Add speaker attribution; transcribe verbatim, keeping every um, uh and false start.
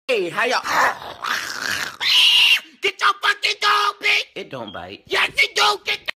Speaker 1: Hey, how y'all? Get your fucking dog, bitch! It don't bite. Yes, it do! Get